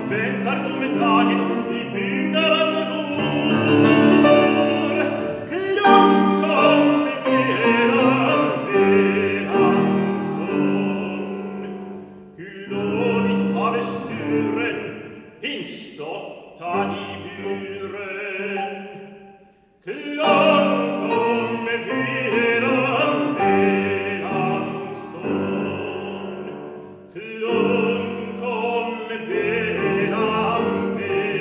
väntar du med dagen i byggnaden vår. Klunk kom i velans sång. Glåd i havesturen, instoppad i buren. Klunk kom i velans sång. Klunk kom i velans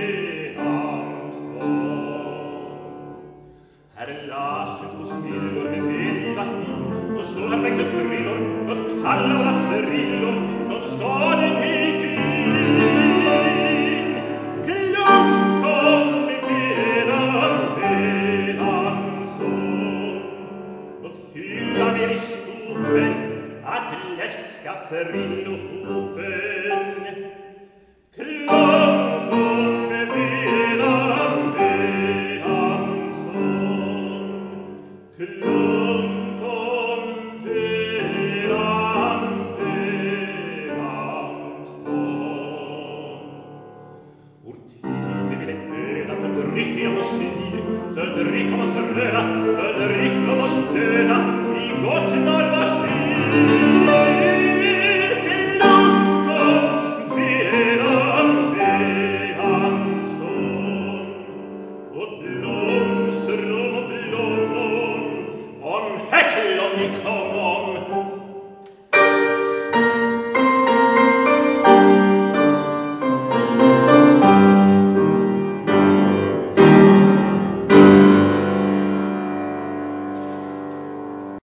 sång. Herr Larsen på stillor med veliva hin, och så har växt upp brillor, något kalla våra frillor från staden i kring. Klunk kom i velans sång. Låt fylla ner i skopen att läska frillohopen. Klunk kom i velans sång. Klunk kom velans sång. Vår tid ville öda på dryckiga musik,